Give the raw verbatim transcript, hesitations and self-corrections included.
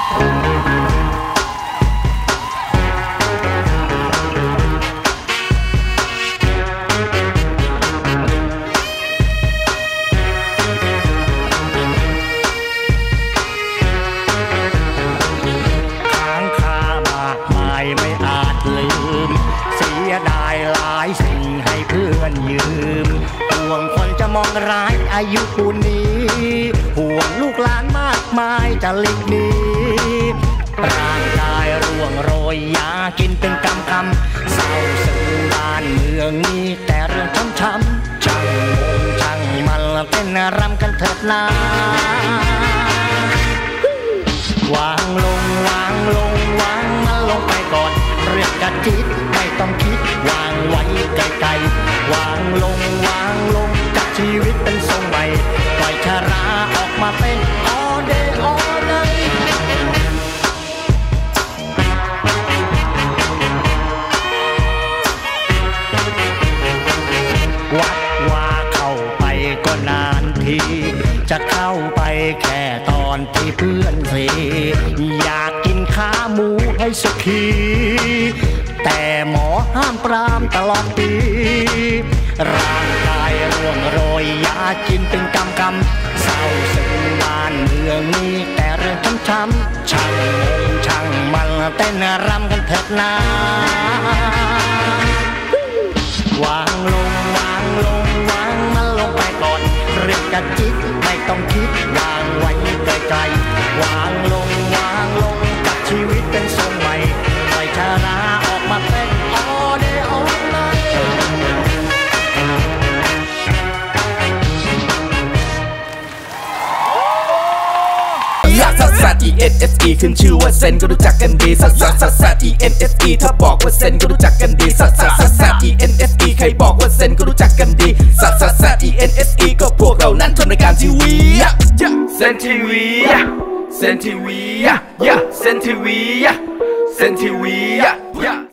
มองร้ายอายุปูนนี้ห่วงลูกหลานมากมายจะหลีกหนีร่างกายร่วงโรยยากินเป็นกำกำเศร้าซึมบ้านเมืองนี้แต่เรื่องช้ำช้ำช่างงงช่างมันเต้นรำกันเถิดนาวางลงวางลงวางมันลงไปก่อนเรื่องกระจิตไม่ต้องคิดวางไว้ไกลๆวางลงวางลงชีวิตเป็นทรงใหม่ปล่อยชาราออกมาเป็น all day all night วัดว่าเข้าไปก็นานทีจะเข้าไปแค่ตอนที่เพื่อนสิอยากกินขาหมูให้สุขีแต่หมอห้ามปรามตลอดปีร่างกายร่วงโรยยากินเป็นกำกำเศร้าซึมบ้านเมืองนี้แต่เรื่องช้ำๆช่างงงช่างมันเต้นรำกันเถิดนาวางลงวางลงวางมันลงไปก่อนเรื่องกระจิตไม่ต้องคิดวางไว้ไกลๆวางลงวางลงกับชีวิตเป็นทรงใหม่ปล่อยชาราออกมาเป็น all day all night ซัสซัส E N S E ขึ้นชื่อว่าเซนก็รู้จักกันดีซัสซัสซัสซัส E N S E ถ้าบอกว่าเซนก็รู้จักกันดีซัสซัสซัสซัส E N S E ใครบอกว่าเซนก็รู้จักกันดีซัสซัสซัส E N S E ก็พวกเรานั้นทำรายการทีวีเซนทีวีเซนทีวีเซนทีวีเซนทีวี